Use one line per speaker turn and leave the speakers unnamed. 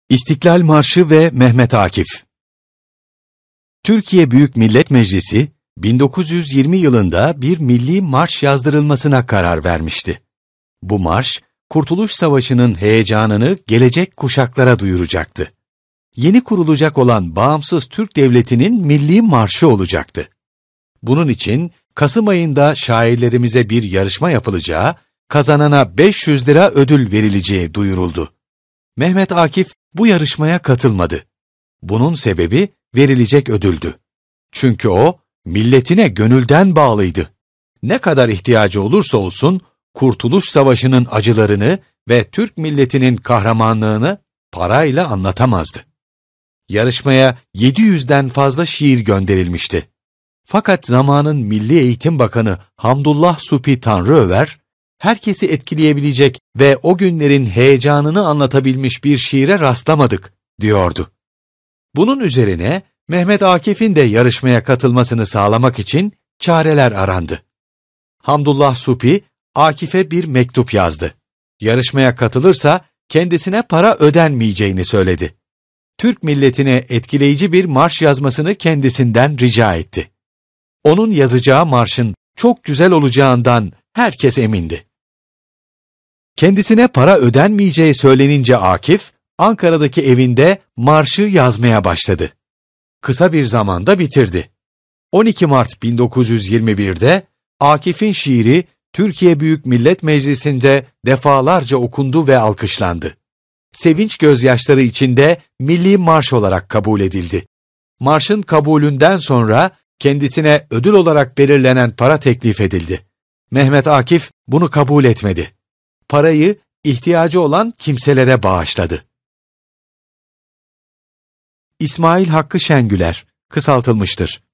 İstiklal Marşı ve Mehmet Akif. Türkiye Büyük Millet Meclisi, 1920 yılında bir milli marş yazdırılmasına karar vermişti. Bu marş, Kurtuluş Savaşı'nın heyecanını gelecek kuşaklara duyuracaktı. Yeni kurulacak olan bağımsız Türk Devleti'nin milli marşı olacaktı. Bunun için Kasım ayında şairlerimize bir yarışma yapılacağı, kazanana 500 lira ödül verileceği duyuruldu. Mehmet Akif bu yarışmaya katılmadı. Bunun sebebi verilecek ödüldü. Çünkü o, milletine gönülden bağlıydı. Ne kadar ihtiyacı olursa olsun, Kurtuluş Savaşı'nın acılarını ve Türk milletinin kahramanlığını parayla anlatamazdı. Yarışmaya 700'den fazla şiir gönderilmişti. Fakat zamanın Milli Eğitim Bakanı Hamdullah Supi Tanrıöver, herkesi etkileyebilecek ve o günlerin heyecanını anlatabilmiş bir şiire rastlamadık, diyordu. Bunun üzerine Mehmet Akif'in de yarışmaya katılmasını sağlamak için çareler arandı. Hamdullah Supi, Akif'e bir mektup yazdı. Yarışmaya katılırsa kendisine para ödenmeyeceğini söyledi. Türk milletine etkileyici bir marş yazmasını kendisinden rica etti. Onun yazacağı marşın çok güzel olacağından herkes emindi. Kendisine para ödenmeyeceği söylenince Akif, Ankara'daki evinde marşı yazmaya başladı. Kısa bir zamanda bitirdi. 12 Mart 1921'de Akif'in şiiri Türkiye Büyük Millet Meclisi'nde defalarca okundu ve alkışlandı. Sevinç gözyaşları içinde milli marş olarak kabul edildi. Marşın kabulünden sonra kendisine ödül olarak belirlenen para teklif edildi. Mehmet Akif bunu kabul etmedi. Parayı ihtiyacı olan kimselere bağışladı. İsmail Hakkı Şengüler, kısaltılmıştır.